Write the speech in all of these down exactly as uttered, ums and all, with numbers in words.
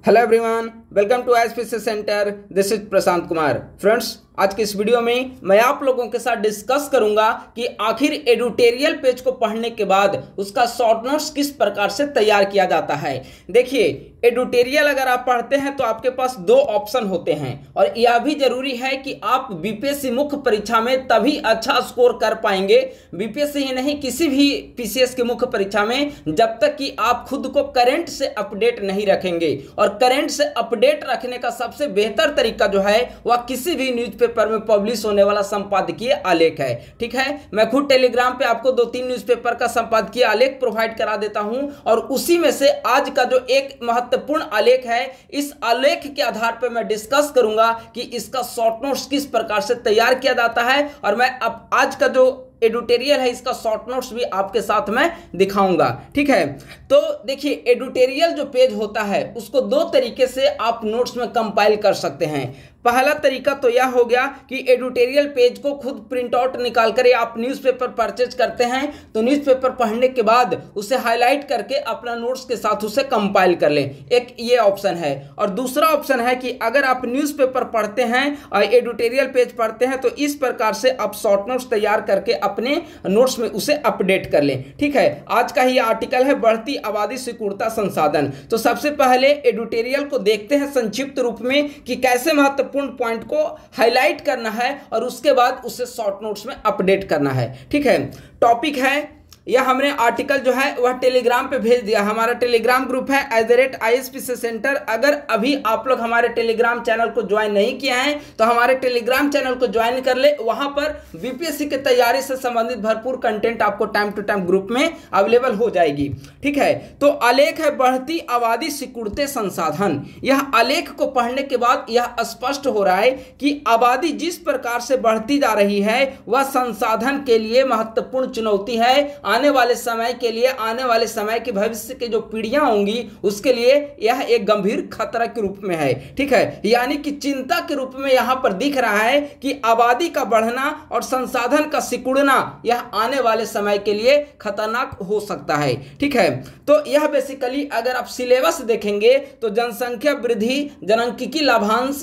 Hello everyone, welcome to SPC centre. This is Prashant Kumar. Friends, आज की इस वीडियो में मैं आप लोगों के साथ डिस्कस करूंगा कि आखिर एडिटोरियल पेज को पढ़ने के बाद उसका शॉर्ट नोट्स किस प्रकार से तैयार किया जाता है। देखिए, एडिटोरियल अगर आप पढ़ते हैं तो आपके पास दो ऑप्शन होते हैं और यह भी जरूरी है कि आप बीपीएससी मुख्य परीक्षा में तभी अच्छा स्कोर कर पाएंगे, बीपीएससी ही नहीं किसी भी पीसीएस की मुख्य परीक्षा में, जब तक कि आप खुद को करंट से अपडेट नहीं रखेंगे। और करंट से अपडेट रखने का सबसे बेहतर तरीका जो है वह किसी भी न्यूज़पेपर में पब्लिश होने वाला संपादकीय आलेख है। ठीक है, मैं खुद टेलीग्राम पे आपको दो तीन न्यूज़पेपर का संपादकीय आलेख प्रोवाइड करा देता हूं और उसी में से आज का जो एक महत्वपूर्ण आलेख है, इस आलेख के आधार पर मैं डिस्कस करूंगा कि इसका शॉर्ट नोट्स किस प्रकार से तैयार किया जाता है और मैं अब आज का जो एडिटोरियल है इसका शॉर्ट नोट्स भी आपके साथ में दिखाऊंगा। ठीक है, तो देखिए, एडिटोरियल जो पेज होता है उसको दो तरीके से आप नोट्स में कंपाइल कर सकते हैं। पहला तरीका तो यह हो गया कि एडिटोरियल पेज को खुद प्रिंट आउट निकाल कर आप न्यूज़पेपर परचेज करते हैं तो न्यूज़पेपर पढ़ने के बाद उसे हाईलाइट करके अपना नोट्स के साथ उसे कंपाइल कर लें, एक ये ऑप्शन है। और दूसरा ऑप्शन है कि अगर आप न्यूज़पेपर पढ़ते हैं और एडिटोरियल पेज पढ़ते हैं तो इस प्रकार से आप शॉर्ट नोट्स तैयार करके अपने नोट्स में उसे अपडेट कर लें। ठीक है, आज का ही आर्टिकल है बढ़ती आबादी सिकुड़ता संसाधन। तो सबसे पहले एडिटोरियल को देखते हैं संक्षिप्त रूप में कि कैसे महत्वपूर्ण पॉइंट को हाईलाइट करना है और उसके बाद उसे शॉर्ट नोट्स में अपडेट करना है। ठीक है, टॉपिक है यह हमने आर्टिकल जो है वह टेलीग्राम पे भेज दिया। हमारा टेलीग्राम ग्रुप है at the rate I S P C centre. अगर अभी आप लोग हमारे टेलीग्राम चैनल को ज्वाइन नहीं किए हैं तो हमारे टेलीग्राम चैनल को ज्वाइन कर ले। वहां पर बीपीएससी की तैयारी से संबंधित भरपूर कंटेंट आपको टाइम टू टाइम ग्रुप में अवेलेबल हो जाएगी। ठीक है, तो आलेख है बढ़ती आबादी सिकुड़ते संसाधन। यह आलेख को पढ़ने के बाद यह स्पष्ट हो रहा है कि आबादी जिस प्रकार से बढ़ती जा रही है वह संसाधन के लिए महत्वपूर्ण चुनौती है। आने वाले समय के लिए, आने वाले समय के भविष्य के जो पीढ़ियां होंगी उसके लिए यह एक गंभीर खतरा के रूप में है। ठीक है, यानी कि चिंता के रूप में यहां पर दिख रहा है कि आबादी का बढ़ना और संसाधन का सिकुड़ना यह आने वाले समय के लिए खतरनाक हो सकता है। ठीक है, तो यह बेसिकली अगर आप सिलेबस देखेंगे तो जनसंख्या वृद्धि, जनंकिकी लाभांश,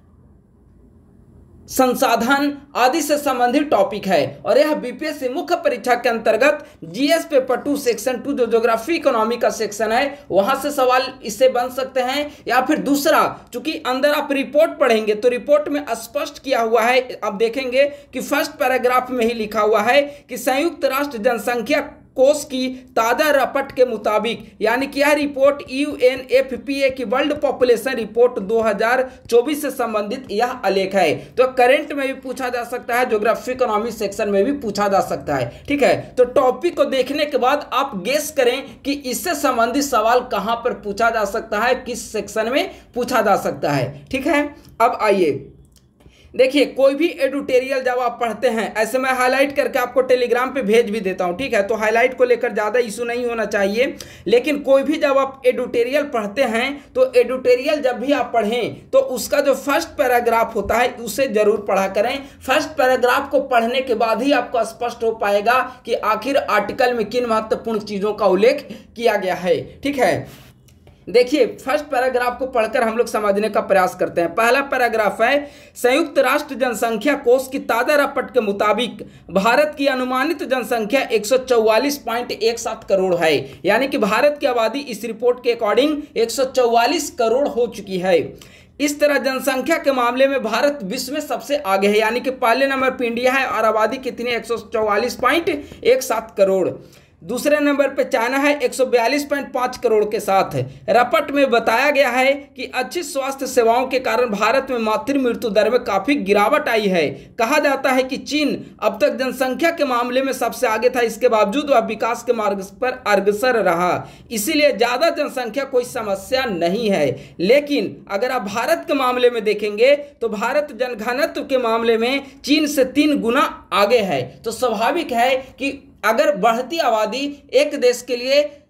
संसाधन आदि से संबंधित टॉपिक है और यह बीपीएससी मुख्य परीक्षा के अंतर्गत GS paper two section two जो ज्योग्राफी इकोनॉमी का सेक्शन है वहां से सवाल इससे बन सकते हैं। या फिर दूसरा, चूंकि अंदर आप रिपोर्ट पढ़ेंगे तो रिपोर्ट में स्पष्ट किया हुआ है, आप देखेंगे कि फर्स्ट पैराग्राफ में ही लिखा हुआ है कि संयुक्त राष्ट्र जनसंख्या कोष की ताजा रपट के मुताबिक, यानी कि यह रिपोर्ट यूएनएफपीए की वर्ल्ड पॉपुलेशन रिपोर्ट दो हज़ार चौबीस से संबंधित यह आलेख है। तो करंट में भी पूछा जा सकता है, ज्योग्राफी इकोनॉमी सेक्शन में भी पूछा जा सकता है। ठीक है, तो टॉपिक को देखने के बाद आप गेस करें कि इससे संबंधित सवाल कहां पर पूछा जा सकता है, किस सेक्शन में पूछा जा सकता है। ठीक है, अब आइए देखिए, कोई भी एडिटोरियल जब आप पढ़ते हैं, ऐसे मैं हाईलाइट करके आपको टेलीग्राम पे भेज भी देता हूं। ठीक है, तो हाईलाइट को लेकर ज़्यादा इशू नहीं होना चाहिए, लेकिन कोई भी जब आप एडिटोरियल पढ़ते हैं तो एडिटोरियल जब भी आप पढ़ें तो उसका जो फर्स्ट पैराग्राफ होता है उसे जरूर पढ़ा करें। फर्स्ट पैराग्राफ को पढ़ने के बाद ही आपको स्पष्ट हो पाएगा कि आखिर आर्टिकल में किन महत्वपूर्ण चीज़ों का उल्लेख किया गया है। ठीक है, देखिए, फर्स्ट पैराग्राफ को पढ़कर हम लोग समझने का प्रयास करते हैं। पहला पैराग्राफ है, संयुक्त राष्ट्र जनसंख्या कोष की ताजा रपट के मुताबिक भारत की अनुमानित जनसंख्या एक सौ चौवालीस पॉइंट एक सात करोड़ है। यानी कि भारत की आबादी इस रिपोर्ट के अकॉर्डिंग एक सौ चौवालीस करोड़ हो चुकी है। इस तरह जनसंख्या के मामले में भारत विश्व में सबसे आगे है, यानी कि पहले नंबर पर इंडिया है और आबादी कितनी, एक सौ चौवालीस पॉइंट एक सात करोड़। दूसरे नंबर पे चाइना है एक सौ बयालीस पॉइंट पाँच करोड़ के साथ। रपट में बताया गया है कि अच्छी स्वास्थ्य सेवाओं के कारण भारत में मातृ मृत्यु दर में काफ़ी गिरावट आई है। कहा जाता है कि चीन अब तक जनसंख्या के मामले में सबसे आगे था, इसके बावजूद वह विकास के मार्ग पर अग्रसर रहा, इसीलिए ज़्यादा जनसंख्या कोई समस्या नहीं है। लेकिन अगर आप भारत के मामले में देखेंगे तो भारत जनघनत्व के मामले में चीन से तीन गुना आगे है। तो स्वाभाविक है कि अगर बढ़ती आबादी एक देश के लिए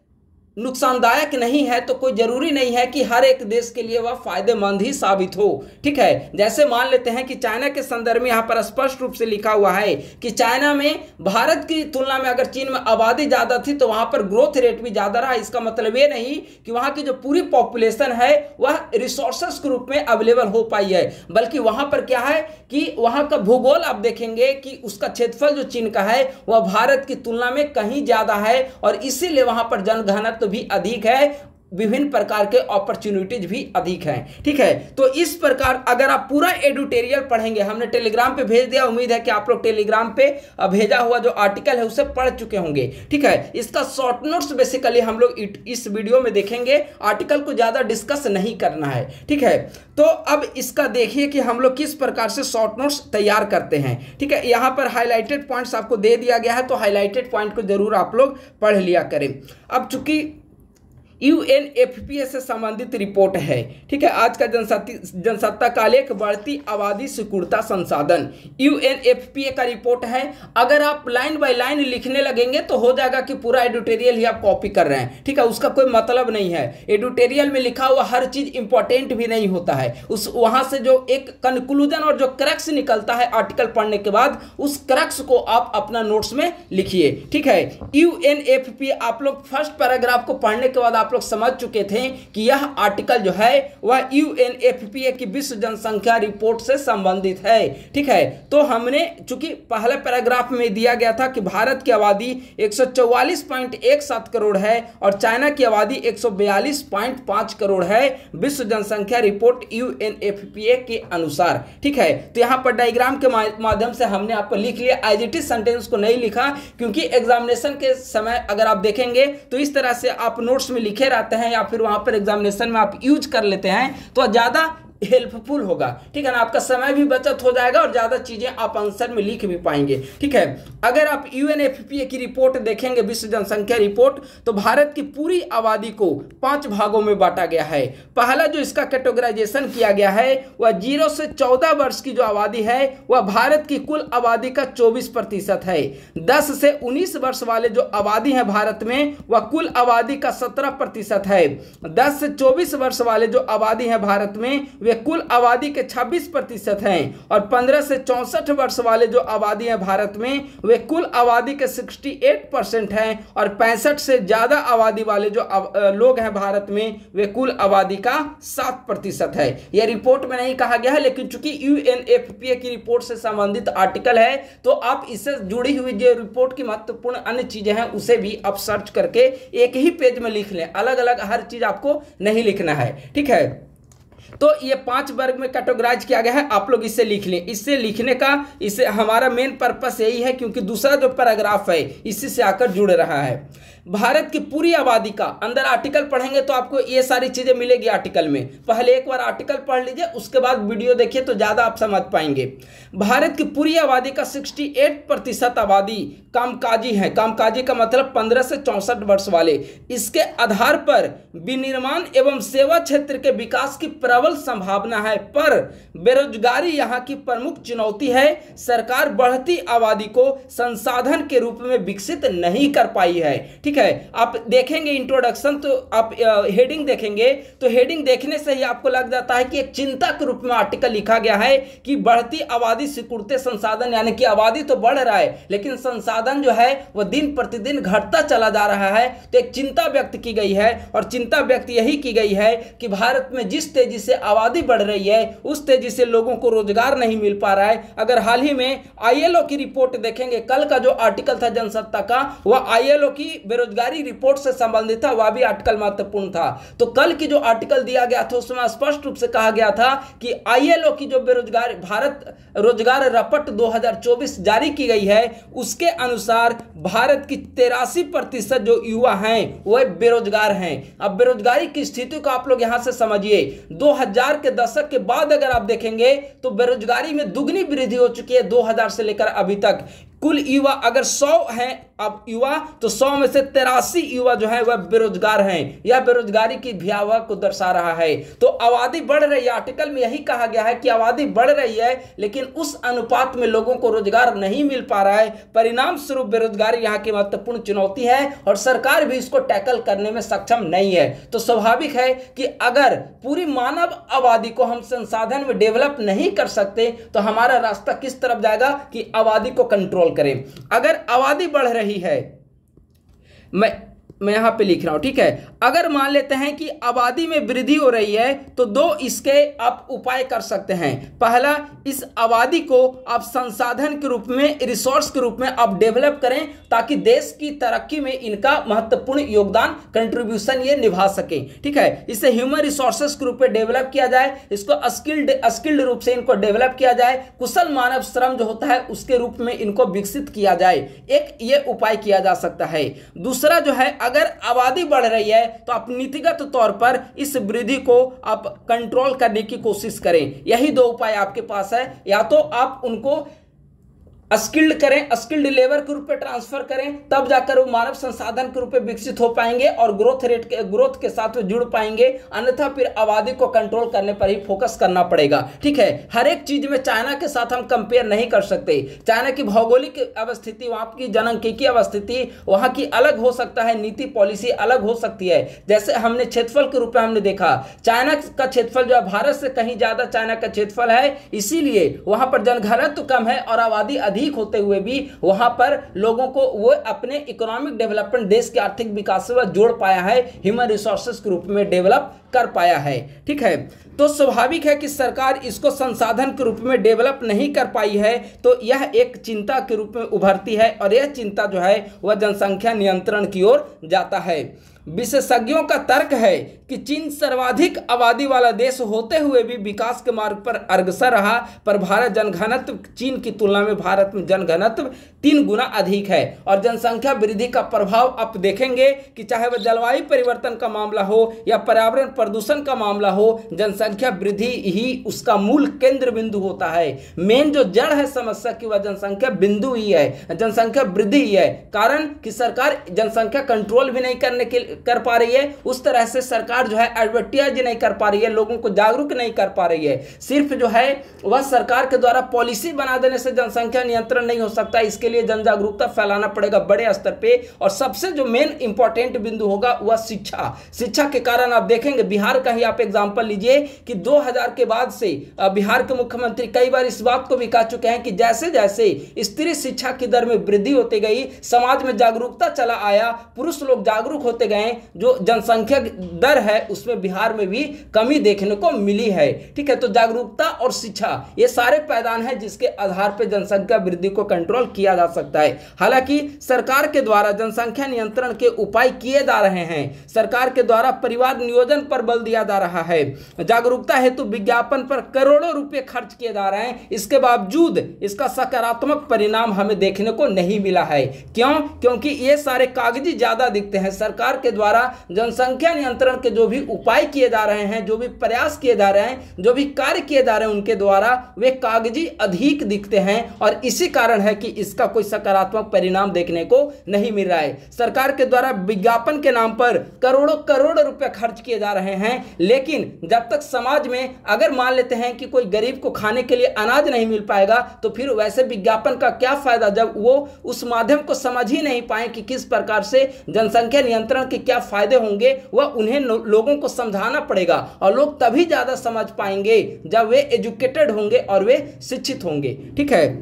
नुकसानदायक नहीं है तो कोई जरूरी नहीं है कि हर एक देश के लिए वह फायदेमंद ही साबित हो। ठीक है, जैसे मान लेते हैं कि चाइना के संदर्भ में यहाँ पर स्पष्ट रूप से लिखा हुआ है कि चाइना में भारत की तुलना में अगर चीन में आबादी ज्यादा थी तो वहां पर ग्रोथ रेट भी ज्यादा रहा। इसका मतलब ये नहीं कि वहां की जो पूरी पॉपुलेशन है वह रिसोर्सेस के रूप में अवेलेबल हो पाई है, बल्कि वहां पर क्या है कि वहां का भूगोल आप देखेंगे कि उसका क्षेत्रफल जो चीन का है वह भारत की तुलना में कहीं ज्यादा है और इसीलिए वहां पर जनघनत्व भी अधिक है, विभिन्न प्रकार के अपॉर्चुनिटीज भी अधिक हैं। ठीक है, तो इस प्रकार अगर आप पूरा एडिटोरियल पढ़ेंगे, हमने टेलीग्राम पे भेज दिया, उम्मीद है कि आप लोग टेलीग्राम पे भेजा हुआ जो आर्टिकल है उसे पढ़ चुके होंगे। ठीक है, इसका शॉर्ट नोट्स बेसिकली हम लोग इस वीडियो में देखेंगे, आर्टिकल को ज्यादा डिस्कस नहीं करना है। ठीक है, तो अब इसका देखिए कि हम लोग किस प्रकार से शॉर्ट नोट्स तैयार करते हैं। ठीक है, यहाँ पर हाईलाइटेड पॉइंट्स आपको दे दिया गया है, तो हाईलाइटेड पॉइंट को जरूर आप लोग पढ़ लिया करें। अब चूंकि U N F P A से संबंधित रिपोर्ट है, ठीक है, आज का जनसत्ता जनसत्ता कालेख बढ़ती आबादी सिकुड़ता संसाधन, U N F P A का रिपोर्ट है। अगर आप लाइन बाय लाइन लिखने लगेंगे तो हो जाएगा कि पूरा एडिटोरियल ही आप कॉपी कर रहे हैं। ठीक है, उसका कोई मतलब नहीं है। एडिटोरियल में लिखा हुआ हर चीज इंपॉर्टेंट भी नहीं होता है, उस वहां से जो एक कंक्लूजन और जो क्रक्स निकलता है आर्टिकल पढ़ने के बाद, उस क्रक्स को आप अपना नोट्स में लिखिए। ठीक है, U N F P A आप लोग फर्स्ट पैराग्राफ को पढ़ने के बाद आप लोग समझ चुके थे कि यह आर्टिकल जो है वह U N F P A की विश्व जनसंख्या रिपोर्ट से संबंधित है। ठीक है, तो हमने चूंकि पहले पैराग्राफ में दिया गया था कि भारत की आबादी एक सौ चौवालीस पॉइंट एक सात करोड़ है और चाइना की आबादी एक सौ बयालीस पॉइंट पाँच करोड़ है विश्व जनसंख्या report U N F P A के अनुसार। ठीक है, तो यहां पर डायग्राम के माध्यम से हमने आपको लिख लिया, एज इट इज सेंटेंस को नहीं लिखा क्योंकि एग्जामिनेशन के समय अगर आप देखेंगे तो इस तरह से आप नोट्स में लिखे रहते हैं या फिर वहां पर एग्जामिनेशन में आप यूज कर लेते हैं तो ज्यादा हेल्पफुल होगा। ठीक है ना, आपका समय भी बचत हो जाएगा और ज्यादा चीजें आप आंसर में लिख भी पाएंगे। ठीक है, अगर आप U N F P A की रिपोर्ट देखेंगे, विश्व जनसंख्या रिपोर्ट, तो भारत की पूरी आबादी को पांच भागों में बांटा गया है। पहला जो इसका कैटेगराइजेशन किया गया है वह जीरो से चौदह वर्ष की जो आबादी है वह भारत की कुल आबादी का चौबीस प्रतिशत है। दस से उन्नीस वर्ष वाले जो आबादी है भारत में वह कुल आबादी का सत्रह प्रतिशत है। दस से चौबीस वर्ष वाले जो आबादी है भारत में वे कुल आबादी के छब्बीस प्रतिशत हैं और पंद्रह से चौसठ वर्ष वाले जो आबादी है भारत में वे कुल आबादी के अड़सठ परसेंट हैं और पैंसठ से ज्यादा आबादी वाले जो लोग हैं भारत में वे कुल आबादी का सात प्रतिशत है। यह रिपोर्ट में नहीं कहा गया है, लेकिन चूंकि U N F P A की रिपोर्ट से संबंधित आर्टिकल है तो आप इससे जुड़ी हुई जो रिपोर्ट की महत्वपूर्ण अन्य चीजें हैं उसे भी आप सर्च करके एक ही पेज में लिख लें, अलग अलग हर चीज आपको नहीं लिखना है। ठीक है, तो ये पांच वर्ग में कैटेगराइज किया गया है, आप लोग इसे लिख लें। इससे लिखने का इसे हमारा मेन पर्पस यही है क्योंकि दूसरा जो पैराग्राफ है इसी से आकर जुड़ रहा है। भारत की पूरी आबादी का अंदर आर्टिकल पढ़ेंगे तो आपको ये सारी चीजें मिलेगी आर्टिकल में। पहले एक बार आर्टिकल पढ़ लीजिए, उसके बाद वीडियो देखिए तो ज्यादा आप समझ पाएंगे। भारत की पूरी आबादी का अड़सठ प्रतिशत आबादी कामकाजी है। कामकाजी का मतलब पंद्रह से चौसठ वर्ष वाले। इसके आधार पर विनिर्माण एवं सेवा क्षेत्र के विकास की प्रबल संभावना है, पर बेरोजगारी यहाँ की प्रमुख चुनौती है। सरकार बढ़ती आबादी को संसाधन के रूप में विकसित नहीं कर पाई है। ठीक है, आप देखेंगे इंट्रोडक्शन तो आप हेडिंग देखेंगे तो हेडिंग देखने से ही आपको लग जाता है कि एक चिंता के रूप में आर्टिकल लिखा गया है कि बढ़ती आबादी सिकुड़ते संसाधन, यानी कि आबादी तो बढ़ रहा है लेकिन संसाधन जो है वह दिन प्रतिदिन घटता चला जा रहा है। तो एक चिंता व्यक्त की गई है और चिंता व्यक्त यही की गई है कि भारत में जिस तेजी से आबादी बढ़ रही है उस तेजी से लोगों को रोजगार नहीं मिल पा रहा है। अगर हाल ही में आई एल ओ की रिपोर्ट देखेंगे, कल का जो आर्टिकल था जनसत्ता का वह आई एल ओ की बेरोजगारी रिपोर्ट से संबंधित था, वह भी आर्टिकल महत्वपूर्ण था। तो कल की जो आर्टिकल दिया गया था उसमें स्पष्ट रूप से कहा गया था कि आई एल ओ की जो बेरोजगार भारत रोजगार रपट दो हज़ार चौबीस जारी की गई है उसके अनुसार भारत की तिरासी प्रतिशत जो युवा हैं वह बेरोजगार हैं। अब बेरोजगारी की स्थिति को आप लोग यहां से समझिए। दो हज़ार के दशक के बाद अगर आप देखेंगे तो बेरोजगारी में दुगनी वृद्धि हो चुकी है। दो हज़ार से लेकर अभी तक कुल युवा अगर सौ हैं अब युवा, तो सौ में से तिरासी युवा जो है वह बेरोजगार हैं। यह बेरोजगारी की भयावह को दर्शा रहा है। तो आबादी बढ़ रही है, आर्टिकल में यही कहा गया है कि आबादी बढ़ रही है, लेकिन उस अनुपात में लोगों को रोजगार नहीं मिल पा रहा है। परिणाम स्वरूप बेरोजगारी यहाँ की महत्वपूर्ण चुनौती है और सरकार भी इसको टैकल करने में सक्षम नहीं है। तो स्वाभाविक है कि अगर पूरी मानव आबादी को हम संसाधन में डेवलप नहीं कर सकते तो हमारा रास्ता किस तरफ जाएगा कि आबादी को कंट्रोल करें। अगर आबादी बढ़ रही है, मैं मैं यहां पे लिख रहा हूं, ठीक है। अगर मान लेते हैं कि आबादी में वृद्धि हो रही है तो दो इसके आप उपाय कर सकते हैं। पहला, इस आबादी को आप संसाधन के रूप में, रिसोर्स के रूप में आप डेवलप करें ताकि देश की तरक्की में इनका महत्वपूर्ण योगदान, कंट्रीब्यूशन ये निभा सके, ठीक है। इसे ह्यूमन रिसोर्सेस के रूप में डेवलप किया जाए, इसको स्किल्ड स्किल्ड रूप से इनको डेवलप किया जाए, कुशल मानव श्रम जो होता है उसके रूप में इनको विकसित किया जाए। एक ये उपाय किया जा सकता है। दूसरा जो है, अगर आबादी बढ़ रही है तो आप नीतिगत तौर पर इस वृद्धि को आप कंट्रोल करने की कोशिश करें। यही दो उपाय आपके पास है। या तो आप उनको स्किल्ड करें, स्किल्ड लेबर के रूप में ट्रांसफर करें, तब जाकर वो मानव संसाधन के रूप में विकसित हो पाएंगे और ग्रोथ रेट के ग्रोथ के साथ वो जुड़ पाएंगे। अन्यथा फिर आबादी को कंट्रोल करने पर ही फोकस करना पड़ेगा, ठीक है। हर एक चीज में चाइना के साथ हम कंपेयर नहीं कर सकते। चाइना की भौगोलिक अवस्थिति, वहां की जनसांख्यिकीय अवस्थिति वहां की अलग हो सकता है, नीति पॉलिसी अलग हो सकती है। जैसे हमने क्षेत्रफल के रूप में हमने देखा, चाइना का क्षेत्रफल जो है भारत से कहीं ज्यादा चाइना का क्षेत्रफल है, इसीलिए वहां पर जनघनत्व कम है और आबादी अधिक होते हुए भी वहां पर लोगों को वो अपने इकोनॉमिक डेवलपमेंट, देश के आर्थिक विकास से वह जोड़ पाया है, ह्यूमन रिसोर्सेस के रूप में डेवलप कर पाया है, ठीक है। तो स्वाभाविक है कि सरकार इसको संसाधन के रूप में डेवलप नहीं कर पाई है, तो यह एक चिंता के रूप में उभरती है और यह चिंता जो है वह जनसंख्या नियंत्रण की ओर जाता है। विशेषज्ञों का तर्क है कि चीन सर्वाधिक आबादी वाला देश होते हुए भी विकास के मार्ग पर अग्रसर रहा, पर भारत जनघनत्व, चीन की तुलना में भारत में जनघनत्व तीन गुना अधिक है और जनसंख्या वृद्धि का प्रभाव आप देखेंगे कि चाहे वह जलवायु परिवर्तन का मामला हो या पर्यावरण प्रदूषण का मामला हो, जनसंख्या वृद्धि ही उसका मूल केंद्र बिंदु होता है। मेन जो जड़ है समस्या की वह जनसंख्या बिंदु ही है, जनसंख्या वृद्धि ही है। कारण कि सरकार जनसंख्या कंट्रोल भी नहीं करने के कर पा रही है, उस तरह से सरकार जो है एडवर्टाइज नहीं कर पा रही है, लोगों को जागरूक नहीं कर पा रही है। सिर्फ जो है वह सरकार के द्वारा पॉलिसी बना देने से जनसंख्या नियंत्रण नहीं हो सकता, इसके लिए जन जागरूकता फैलाना पड़ेगा बड़े स्तर पे। और सबसे जो मेन इंपॉर्टेंट बिंदु होगा वह शिक्षा। शिक्षा के कारण आप देखेंगे, बिहार का ही आप एग्जांपल लीजिए कि दो हज़ार के बाद से बिहार के मुख्यमंत्री कई बार इस बात को भी कह चुके हैं कि जैसे जैसे स्त्री शिक्षा की दर में वृद्धि होती गई, समाज में जागरूकता चला आया, पुरुष लोग जागरूक होते गए, जो जनसंख्या दर है उसमें बिहार में भी कमी देखने को मिली है, ठीक है। तो जागरूकता और शिक्षा ये सारे पैदान हैं जिसके आधार पर जनसंख्या वृद्धि को कंट्रोल किया जा सकता है। हालांकि सरकार के द्वारा जनसंख्या नियंत्रण के उपाय किए जा रहे हैं, सरकार के द्वारा परिवार नियोजन पर बल दिया जा रहा है, जागरूकता हेतु विज्ञापन पर करोड़ों रुपए खर्च किए जा रहे हैं, इसके बावजूद इसका सकारात्मक परिणाम हमें देखने को नहीं मिला है। क्यों? क्योंकि ये सारे कागजी ज्यादा दिखते हैं। सरकार के द्वारा जनसंख्या नियंत्रण के जो भी उपाय किए जा रहे हैं, जो भी प्रयास किए जा रहे हैं, जो भी कार्य किए जा रहे हैं, उनके द्वारा वे कागजी अधिक दिखते हैं और इसी कारण है कि इसका कोई सकारात्मक परिणाम देखने को नहीं मिल रहा है। सरकार के द्वारा विज्ञापन के नाम पर करोड़ों करोड़ रुपए खर्च किए जा रहे हैं, लेकिन जब तक समाज में अगर मान लेते हैं कि कोई गरीब को खाने के लिए अनाज नहीं मिल पाएगा, तो फिर वैसे विज्ञापन का क्या फायदा जब वो उस माध्यम को समझ ही नहीं पाए कि किस प्रकार से जनसंख्या नियंत्रण के क्या फायदे होंगे। वह उन्हें लोगों को समझाना पड़ेगा और लोग तभी ज्यादा समझ पाएंगे जब वे एजुकेटेड होंगे और वे शिक्षित होंगे, ठीक है।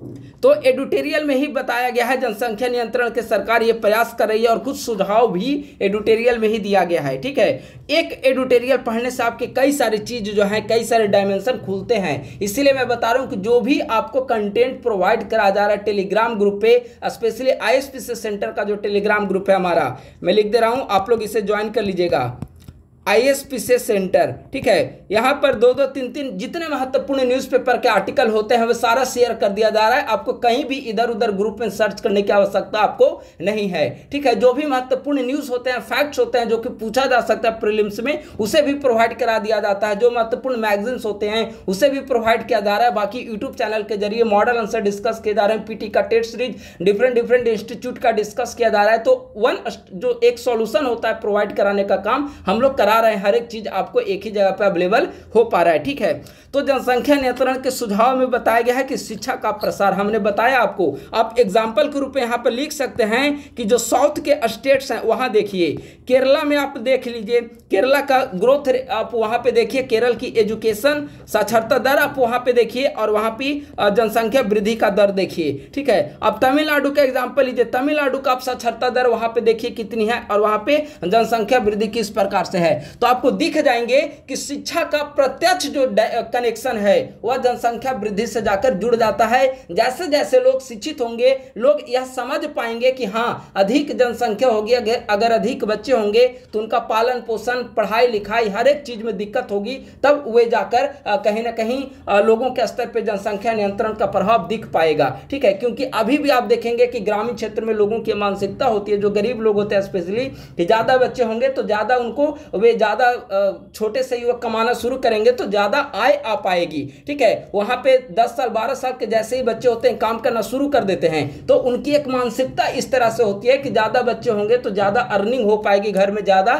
तो एडिटोरियल में ही बताया गया है जनसंख्या नियंत्रण के सरकार ये प्रयास कर रही है और कुछ सुझाव भी एडिटोरियल में ही दिया गया है, ठीक है। एक एडिटोरियल पढ़ने से आपके कई सारी चीज जो है, कई सारे डायमेंशन खुलते हैं। इसीलिए मैं बता रहा हूं कि जो भी आपको कंटेंट प्रोवाइड करा जा रहा है टेलीग्राम ग्रुप पे, स्पेशली आईएसपीसी सेंटर का जो टेलीग्राम ग्रुप है हमारा, मैं लिख दे रहा हूं, आप लोग इसे ज्वाइन कर लीजिएगा। आईएसपीसीएस सेंटर, ठीक है। यहाँ पर दो दो तीन तीन जितने महत्वपूर्ण न्यूज़पेपर के आर्टिकल होते हैं वो सारा शेयर कर दिया जा रहा है। आपको कहीं भी इधर उधर ग्रुप में सर्च करने की आवश्यकता आपको नहीं है, ठीक है। जो भी महत्वपूर्ण न्यूज़ होते हैं, फैक्ट्स होते हैं जो कि पूछा जा सकता है प्रीलिम्स में, उसे भी प्रोवाइड करा दिया जाता है। जो महत्वपूर्ण मैगजीन्स होते हैं उसे भी प्रोवाइड किया जा रहा है। बाकी यूट्यूब चैनल के जरिए मॉडल आंसर डिस्कस किए जा रहे हैं, पीटी का test series different different institute का डिस्कस किया जा रहा है। तो वन जो एक सॉल्यूशन होता है प्रोवाइड कराने का काम हम लोग करा रहे हैं। हर एक चीज आपको एक ही जगह पे अवेलेबल हो पा रहा है, ठीक है। तो जनसंख्या नियंत्रण के सुझाव में बताया गया है कि शिक्षा का प्रसार, हमने बताया आपको। आप एग्जाम्पल के रूप में यहाँ पर लिख सकते हैं कि जो साउथ के स्टेट्स हैं वहां देखिए, केरला में आप देख लीजिए, केरला का ग्रोथ आप वहां पे देखिए, केरल की एजुकेशन साक्षरता दर आप वहां पे देखिए और वहां पे जनसंख्या वृद्धि का दर देखिए, ठीक है। अब तमिलनाडु का एग्जाम्पल लीजिए, तमिलनाडु का आप साक्षरता दर वहां पे देखिए कितनी है और वहां पे जनसंख्या वृद्धि किस प्रकार से है। तो आपको दिख जाएंगे कि शिक्षा का प्रत्यक्ष जो कनेक्शन है वह जनसंख्या वृद्धि से जाकर जुड़ जाता है। जैसे जैसे लोग शिक्षित होंगे, लोग यह समझ पाएंगे कि हाँ अधिक जनसंख्या होगी, अगर अधिक बच्चे होंगे तो उनका पालन पोषण, पढ़ाई लिखाई हर एक चीज में दिक्कत होगी, तब वे जाकर कहीं ना कहीं लोगों के स्तर पर जनसंख्या नियंत्रण का प्रभाव दिख पाएगा, ठीक है। क्योंकि अभी भी आप देखेंगे कि ग्रामीण क्षेत्र में लोगों की मानसिकता होती है, जो गरीब लोग होते हैं स्पेशली, कि ज्यादा बच्चे होंगे तो ज्यादा उनको, वे ज्यादा छोटे से ही वो कमाना शुरू करेंगे तो ज्यादा आय आ पाएगी, ठीक है। वहां पे दस साल बारह साल के जैसे ही बच्चे होते हैं काम करना शुरू कर देते हैं, तो उनकी एक मानसिकता इस तरह से होती है कि ज्यादा बच्चे होंगे तो ज्यादा अर्निंग हो पाएगी, घर में ज्यादा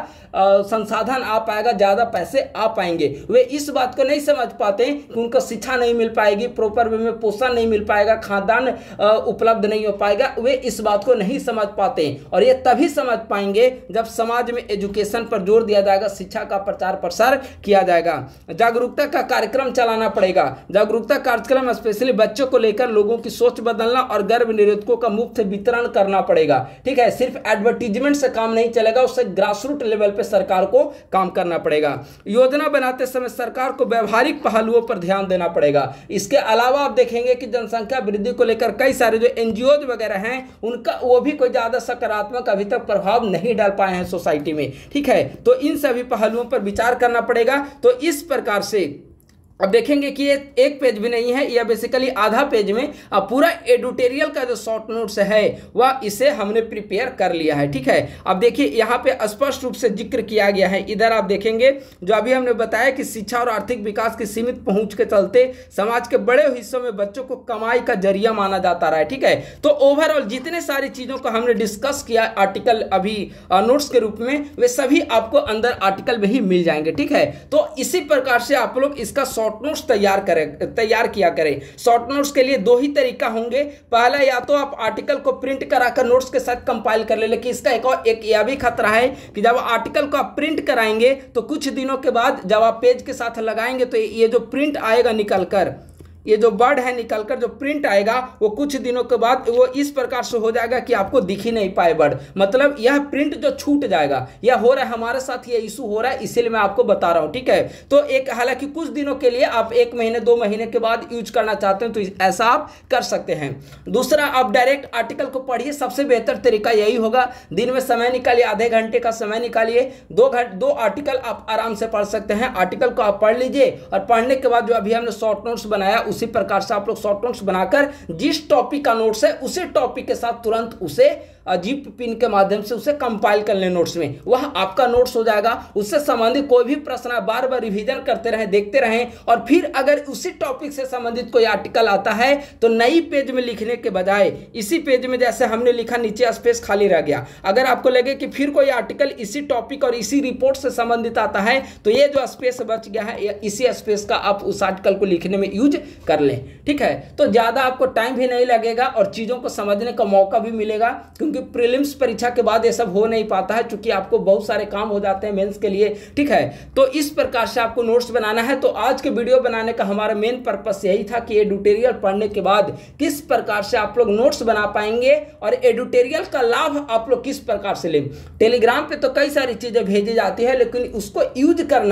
संसाधन आ पाएगा, ज्यादा पैसे आ पाएंगे। वे इस बात को नहीं समझ पाते कि उनको शिक्षा नहीं मिल पाएगी, प्रॉपर वे में पोषण नहीं मिल पाएगा, खाद्यान्न उपलब्ध नहीं हो पाएगा, वे इस बात को नहीं समझ पाते। और ये तभी समझ पाएंगे जब समाज में एजुकेशन पर जोर दिया जाएगा, शिक्षा का प्रचार प्रसार किया जाएगा, जागरूकता का कार्यक्रम चलाना पड़ेगा। जागरूकता कार्यक्रम स्पेशली बच्चों को लेकर लोगों की सोच बदलना और गर्भ निरोधकों का मुफ्त वितरण करना पड़ेगा, ठीक है। सिर्फ एडवर्टीजमेंट से काम नहीं चलेगा, उससे ग्रासरूट लेवल पे सरकार को काम करना पड़ेगा। योजना बनाते समय सरकार को व्यवहारिक पहलुओं पर ध्यान देना पड़ेगा। इसके अलावा आप देखेंगे कि जनसंख्या वृद्धि को लेकर कई सारे जो एनजीओ वगैरह हैं उनका वो भी कोई ज्यादा सकारात्मक अभी तक प्रभाव नहीं डाल पाए हैं सोसाइटी में, ठीक है। तो इन सभी पहलुओं पर विचार करना पड़ेगा। तो इस प्रकार से अब देखेंगे कि ये एक पेज भी नहीं है, यह बेसिकली आधा पेज में अब पूरा एडिटोरियल का जो शॉर्ट नोट्स है वह इसे हमने प्रिपेयर कर लिया है, ठीक है। अब देखिए यहाँ पे स्पष्ट रूप से जिक्र किया गया है। इधर आप देखेंगे जो अभी हमने बताया कि शिक्षा और आर्थिक विकास की सीमित पहुंच के चलते समाज के बड़े हिस्सों में बच्चों को कमाई का जरिया माना जाता रहा है, ठीक है। तो ओवरऑल जितने सारी चीजों को हमने डिस्कस किया आर्टिकल अभी नोट्स के रूप में, वे सभी आपको अंदर आर्टिकल में ही मिल जाएंगे, ठीक है। तो इसी प्रकार से आप लोग इसका शॉर्ट नोट्स तैयार करें तैयार किया करें। शॉर्ट नोट्स के लिए दो ही तरीका होंगे। पहला, या तो आप आर्टिकल को प्रिंट कराकर नोट्स के साथ कंपाइल कर ले, लेकिन इसका एक और एक यह भी खतरा है कि जब आर्टिकल को आप प्रिंट कराएंगे तो कुछ दिनों के बाद जब आप पेज के साथ लगाएंगे तो ये जो प्रिंट आएगा निकलकर, ये जो वर्ड है निकलकर जो प्रिंट आएगा वो कुछ दिनों के बाद वो इस प्रकार से हो जाएगा कि आपको दिख ही नहीं पाए वर्ड, मतलब यह प्रिंट जो छूट जाएगा। यह हो रहा है, हमारे साथ ये इशू हो रहा है, इसीलिए मैं आपको बता रहा हूं, ठीक है। तो एक, हालांकि कुछ दिनों के लिए आप एक महीने दो महीने के बाद यूज करना चाहते हैं तो ऐसा आप कर सकते हैं। दूसरा, आप डायरेक्ट आर्टिकल को पढ़िए, सबसे बेहतर तरीका यही होगा। दिन में समय निकालिए, आधे घंटे का समय निकालिए, दो घंटे दो आर्टिकल आप आराम से पढ़ सकते हैं। आर्टिकल को आप पढ़ लीजिए और पढ़ने के बाद जो अभी हमने शॉर्ट नोट्स बनाया उसी प्रकार से आप लोग शॉर्ट नोट्स बनाकर जिस टॉपिक का नोट्स है उसी टॉपिक के साथ तुरंत उसे जीप पिन के माध्यम से उसे कंपाइल कर लें नोट्स में, वह आपका नोट्स हो जाएगा। उससे संबंधित कोई भी प्रश्न है बार बार रिवीजन करते रहें, देखते रहें, और फिर अगर उसी टॉपिक से संबंधित कोई आर्टिकल आता है तो नई पेज में लिखने के बजाय इसी पेज में जैसे हमने लिखा नीचे स्पेस खाली रह गया, अगर आपको लगे कि फिर कोई आर्टिकल इसी टॉपिक और इसी रिपोर्ट से संबंधित आता है तो ये जो स्पेस बच गया है इसी स्पेस का आप उस आर्टिकल को लिखने में यूज कर लें, ठीक है। तो ज्यादा आपको टाइम भी नहीं लगेगा और चीजों को समझने का मौका भी मिलेगा, क्योंकि प्रीलिम्स परीक्षा के बाद ये सब हो नहीं पाता है, क्योंकि आपको बहुत सारे काम हो जाते हैं मेंस के लिए, ठीक है। तो इस प्रकार से आपको नोट्स बनाना है। तो आज के वीडियो बनाने का हमारा मेन पर्पस यही था कि एडिटोरियल पढ़ने के बाद किस प्रकार से आप लोग नोट्स बना पाएंगे और एडिटोरियल का लाभ आप लोग किस प्रकार से लें। टेलीग्राम पे तो कई सारी चीजें भेजी जाती है, लेकिन उसको यूज करना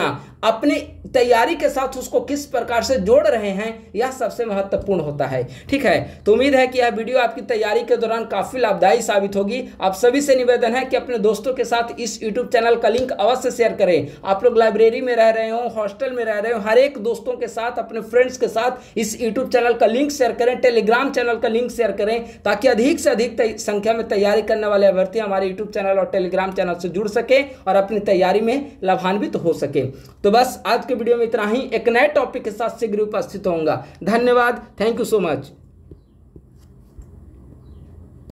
अपनी तैयारी के साथ उसको किस प्रकार से जोड़ रहे हैं, यह सबसे महत्वपूर्ण होता है। ठीक है, तो उम्मीद है कि यह वीडियो आपकी तैयारी के दौरान काफी लाभदायी साबित होगी। आप सभी से निवेदन है कि अपने दोस्तों के साथ इस यूट्यूब चैनल का लिंक अवश्य शेयर करें। आप लोग लाइब्रेरी में रह रहे हो, हॉस्टल में रह रहे हो, हर एक दोस्तों के साथ, अपने फ्रेंड्स के साथ इस यूट्यूब चैनल का लिंक शेयर करें, टेलीग्राम चैनल का लिंक शेयर करें, ताकि अधिक से अधिक संख्या में तैयारी करने वाले अभ्यर्थी हमारे यूट्यूब चैनल और टेलीग्राम चैनल से जुड़ सके और अपनी तैयारी में लाभान्वित हो सके। तो बस आज के वीडियो में इतना ही। एक नए टॉपिक के साथ शीघ्र उपस्थित होऊंगा। धन्यवाद। Thank you so much.